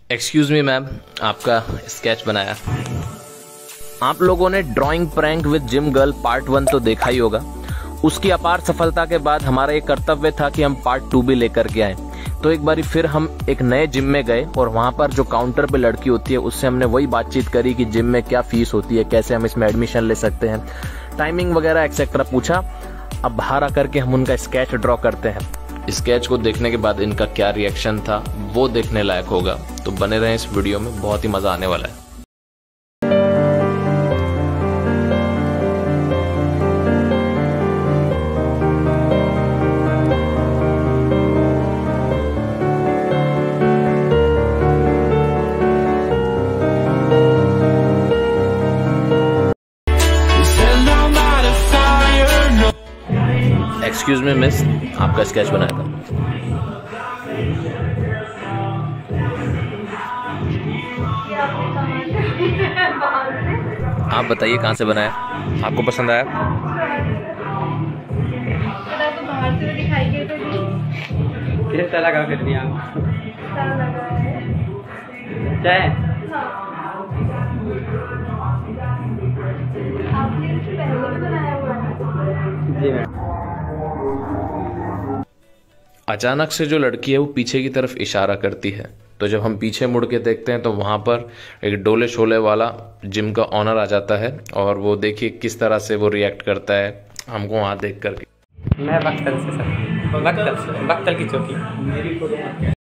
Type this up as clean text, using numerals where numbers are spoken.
Excuse me ma'am, आपका sketch बनाया। आप लोगों ने drawing prank with gym girl part 1 तो देखा ही होगा। उसकी अपार सफलता के बाद हमारा ये कर्तव्य था कि हम पार्ट 2 भी लेकर के आए। तो एक बारी फिर हम एक नए जिम में गए और वहाँ पर जो काउंटर पे लड़की होती है उससे हमने वही बातचीत करी कि जिम में क्या फीस होती है, कैसे हम इसमें एडमिशन ले सकते हैं, टाइमिंग वगैरह एक्सेट्रा पूछा। अब बाहर आकर के हम उनका स्केच ड्रॉ करते हैं। स्केच को देखने के बाद इनका क्या रिएक्शन था वो देखने लायक होगा, तो बने रहें इस वीडियो में, बहुत ही मजा आने वाला है। एक्सक्यूज मी मिस, आपका स्केच बनाया था। आप बताइए कहाँ से बनाया, आपको पसंद आया? किस तरह का कर दिया चाहे जी मैम। अचानक से जो लड़की है वो पीछे की तरफ इशारा करती है, तो जब हम पीछे मुड़ के देखते हैं तो वहाँ पर एक डोले शोले वाला जिम का ऑनर आ जाता है और वो देखिए किस तरह से वो रिएक्ट करता है हमको वहाँ देख करके। मैं बख्तल से सर, बख्तल की चौकी।